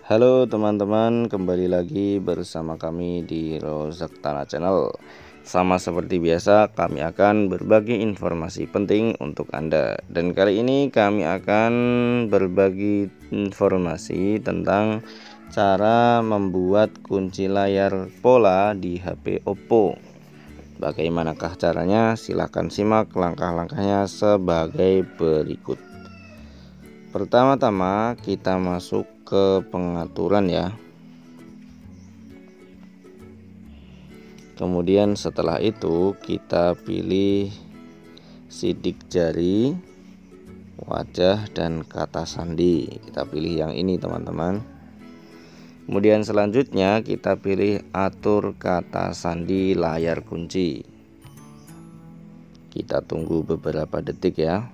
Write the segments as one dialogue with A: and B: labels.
A: Halo teman-teman, kembali lagi bersama kami di Rozak Tanah Channel. Sama seperti biasa, kami akan berbagi informasi penting untuk Anda. Dan kali ini kami akan berbagi informasi tentang cara membuat kunci layar pola di HP Oppo. Bagaimanakah caranya? Silahkan simak langkah-langkahnya sebagai berikut. Pertama-tama kita masuk ke pengaturan ya. Kemudian setelah itu kita pilih sidik jari, wajah, dan kata sandi. Kita pilih yang ini teman-teman. Kemudian selanjutnya kita pilih atur kata sandi layar kunci. Kita tunggu beberapa detik ya,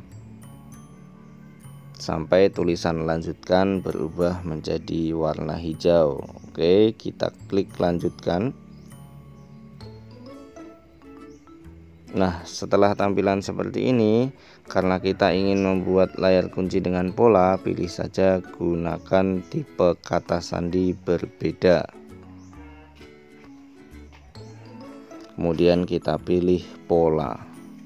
A: sampai tulisan lanjutkan berubah menjadi warna hijau. Oke, kita klik lanjutkan. Nah, setelah tampilan seperti ini, karena kita ingin membuat layar kunci dengan pola, pilih saja gunakan tipe kata sandi berbeda. Kemudian kita pilih pola.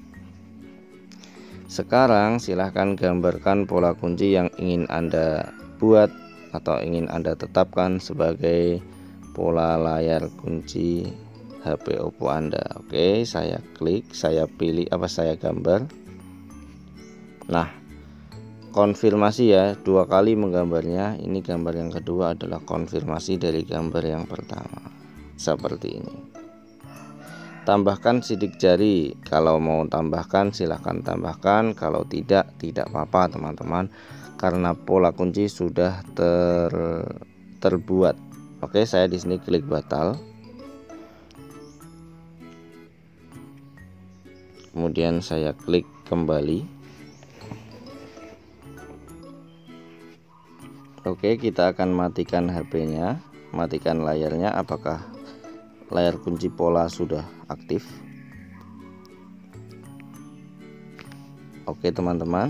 A: Sekarang silahkan gambarkan pola kunci yang ingin Anda buat atau ingin Anda tetapkan sebagai pola layar kunci HP Oppo Anda. Oke, saya klik, saya pilih saya gambar. Nah, konfirmasi ya, 2 kali menggambarnya. Ini gambar yang kedua adalah konfirmasi dari gambar yang pertama. Seperti ini. Tambahkan sidik jari. Kalau mau tambahkan silahkan tambahkan, kalau tidak apa-apa teman-teman, karena pola kunci sudah terbuat. Oke, saya di sini klik batal. Kemudian saya klik kembali. Oke, kita akan matikan HP-nya, matikan layarnya. Apakah layar kunci pola sudah aktif? Oke teman-teman,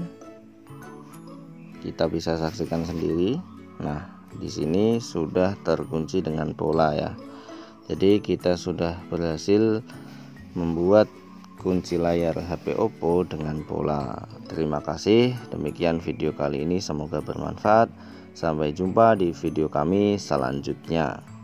A: kita bisa saksikan sendiri. Nah, di sini sudah terkunci dengan pola ya. Jadi kita sudah berhasil membuat kunci layar HP Oppo dengan pola. Terima kasih. Demikian video kali ini, semoga bermanfaat. Sampai jumpa di video kami selanjutnya.